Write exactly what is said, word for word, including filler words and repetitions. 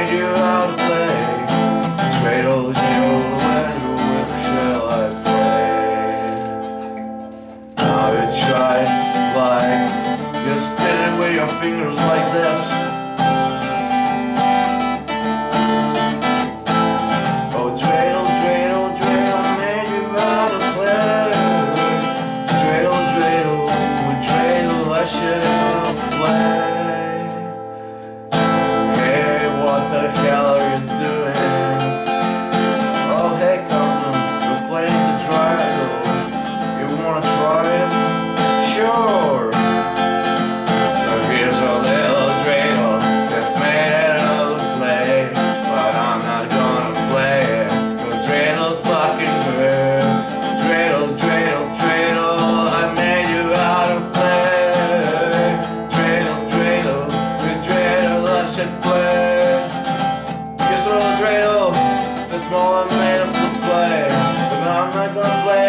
made you out to play. Dreidel, dreidel, when shall I play? Now you try to like, you spin it with your fingers like this. Oh, dreidel, dreidel, dreidel, made you out to play. Dreidel, dreidel, with dreidel I should play. What the hell are you doing? Oh hey, come on, we're playing the dreidel. You wanna try it? Sure. So here's a little dreidel that's made out of clay, but I'm not gonna play it. The dreidels fucking good. Dreidel, dreidel, dreidel, I made you out of play. Dreidel, dreidel, with dreidel I should play. Dreidel, that's all I'm made up to play, but I'm not gonna play.